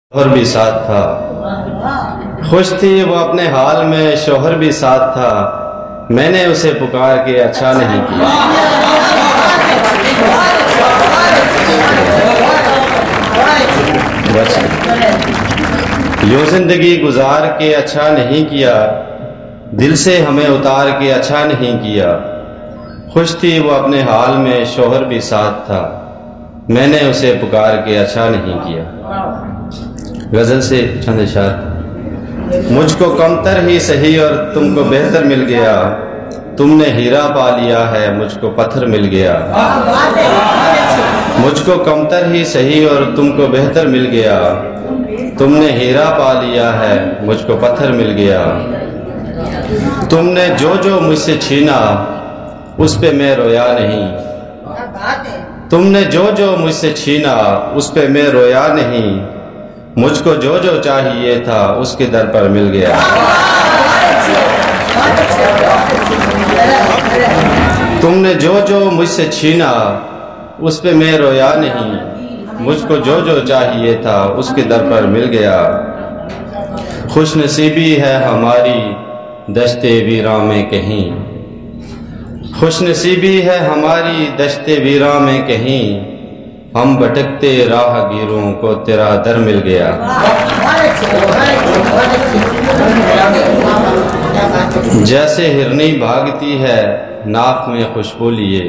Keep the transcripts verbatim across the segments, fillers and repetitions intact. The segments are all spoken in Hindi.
शोहर भी साथ था, खुश थी वो अपने हाल में, शोहर भी साथ था। मैंने उसे पुकार के अच्छा नहीं किया। यूं जिंदगी गुजार के अच्छा नहीं किया, दिल से हमें उतार के अच्छा नहीं किया। खुश थी वो अपने हाल में, शोहर भी साथ था। मैंने उसे पुकार के अच्छा नहीं किया। गजल से चंद इशार। मुझको कमतर ही सही और तुमको बेहतर मिल गया, तुमने हीरा पा लिया है मुझको पत्थर मिल गया। मुझको कमतर ही सही और तुमको बेहतर मिल गया, तुमने हीरा पा लिया है मुझको पत्थर मिल गया। तुमने जो जो मुझसे छीना उस पे मैं रोया नहीं, तुमने जो जो मुझसे छीना उस पे मैं रोया नहीं। मुझको जो जो चाहिए था उसके दर पर मिल गया। तुमने जो जो मुझसे छीना उस पे मैं रोया नहीं, मुझको जो जो चाहिए था उसके दर पर मिल गया। खुश नसीबी है हमारी दश्ते वीरा में कहीं, खुश नसीबी है हमारी दश्ते वीरा में कहीं। हम भटकते राहगीरों को तेरा दर मिल गया। जैसे हिरनी भागती है नाक में खुशबू लिए,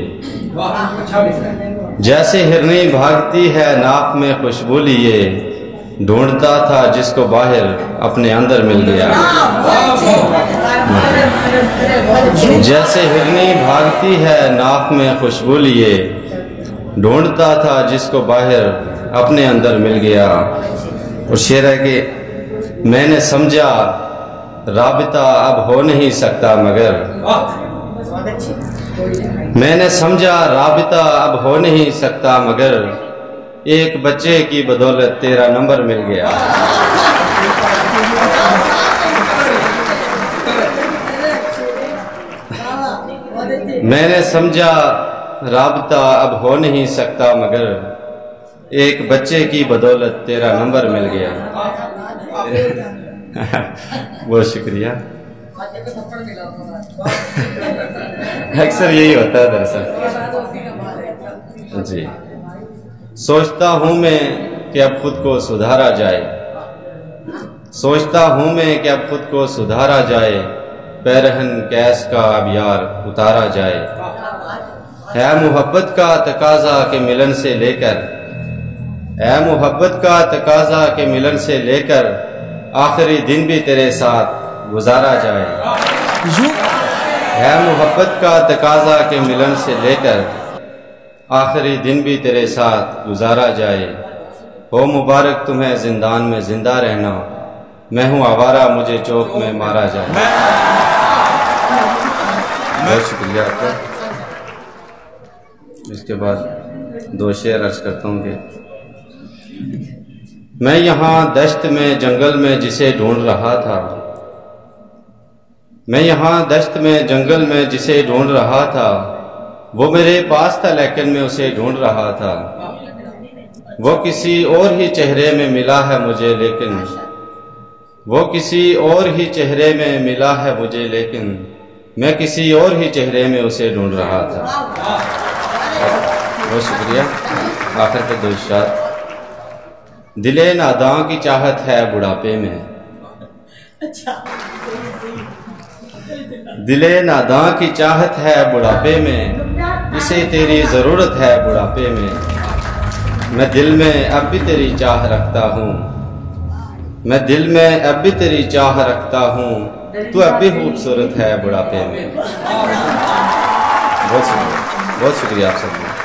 जैसे हिरनी भागती है नाक में खुशबू लिए। ढूंढता था जिसको बाहर अपने अंदर मिल गया। जैसे हिरनी भागती है नाक में खुशबू लिए, ढूंढता था जिसको बाहर अपने अंदर मिल गया। और शेर है कि मैंने समझा राबिता अब हो नहीं सकता मगर, मैंने समझा राबिता अब हो नहीं सकता मगर, एक बच्चे की बदौलत तेरा नंबर मिल गया। मैंने समझा राबता अब हो नहीं सकता मगर, एक बच्चे की बदौलत तेरा नंबर मिल गया। बहुत शुक्रिया। अक्सर यही होता है दरअसल जी। सोचता हूं मैं कि अब खुद को सुधारा जाए, सोचता हूं मैं कि अब खुद को सुधारा जाए। पैरहन कैस का अब यार उतारा जाए। है मोहब्बत का तकाजा के मिलन से लेकर, है मोहब्बत का तकाजा के मिलन से लेकर, आखिरी दिन भी तेरे साथ गुजारा जाए। है मोहब्बत का तकाजा के मिलन से लेकर, आखिरी दिन भी तेरे साथ गुजारा जाए। हो मुबारक तुम्हें जिंदान में जिंदा रहना, मैं हूँ आवारा मुझे चौक में मारा जाए। बहुत शुक्रिया आपका। इसके बाद दो शेर अर्ज करता हूँ कि मैं यहाँ दश्त में जंगल में जिसे ढूंढ रहा था, मैं यहाँ दश्त में जंगल में जिसे ढूंढ रहा था। वो मेरे पास था लेकिन मैं उसे ढूंढ रहा था। वो किसी और ही चेहरे में मिला है मुझे लेकिन, वो किसी और ही चेहरे में मिला है मुझे लेकिन, मैं किसी और ही चेहरे में उसे ढूंढ रहा था। बहुत शुक्रिया। आखिर पे दो इशार। दिले नादां की चाहत है बुढ़ापे में, दिले नादां की चाहत है बुढ़ापे में, इसे तेरी जरूरत है बुढ़ापे में। मैं दिल में अब भी तेरी चाह रखता हूँ, मैं दिल में अब भी तेरी चाह रखता हूँ, तू अब भी खूबसूरत है बुढ़ापे में। बहुत शुक्रिया, बहुत शुक्रिया आप सबका।